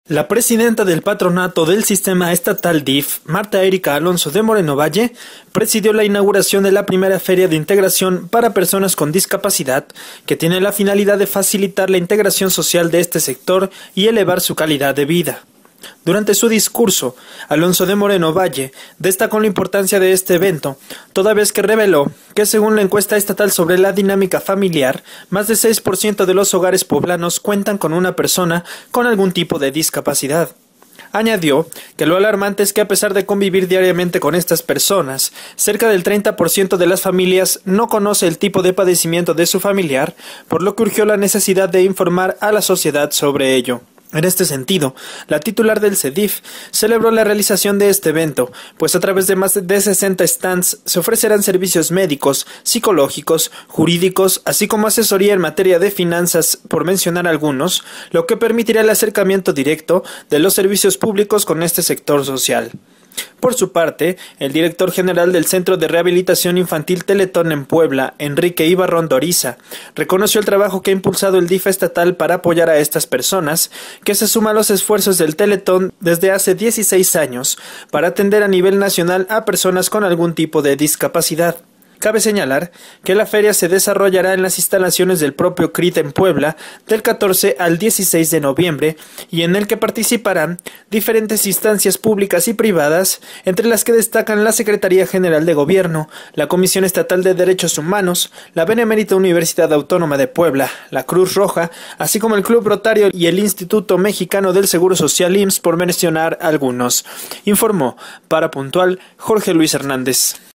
La presidenta del Patronato del Sistema Estatal DIF, Marta Erika Alonso de Moreno Valle, presidió la inauguración de la primera Feria de Integración para Personas con Discapacidad, que tiene la finalidad de facilitar la integración social de este sector y elevar su calidad de vida. Durante su discurso, Alonso de Moreno Valle destacó la importancia de este evento, toda vez que reveló que según la encuesta estatal sobre la dinámica familiar, más del 6% de los hogares poblanos cuentan con una persona con algún tipo de discapacidad. Añadió que lo alarmante es que a pesar de convivir diariamente con estas personas, cerca del 30% de las familias no conoce el tipo de padecimiento de su familiar, por lo que urgió la necesidad de informar a la sociedad sobre ello. En este sentido, la titular del CEDIF celebró la realización de este evento, pues a través de más de 60 stands se ofrecerán servicios médicos, psicológicos, jurídicos, así como asesoría en materia de finanzas, por mencionar algunos, lo que permitirá el acercamiento directo de los servicios públicos con este sector social. Por su parte, el director general del Centro de Rehabilitación Infantil Teletón en Puebla, Enrique Ibarrón Doriza, reconoció el trabajo que ha impulsado el DIF estatal para apoyar a estas personas, que se suma a los esfuerzos del Teletón desde hace 16 años para atender a nivel nacional a personas con algún tipo de discapacidad. Cabe señalar que la feria se desarrollará en las instalaciones del propio CRIT en Puebla del 14 al 16 de noviembre y en el que participarán diferentes instancias públicas y privadas, entre las que destacan la Secretaría General de Gobierno, la Comisión Estatal de Derechos Humanos, la Benemérita Universidad Autónoma de Puebla, la Cruz Roja, así como el Club Rotario y el Instituto Mexicano del Seguro Social IMSS, por mencionar algunos. Informó para Puntual Jorge Luis Hernández.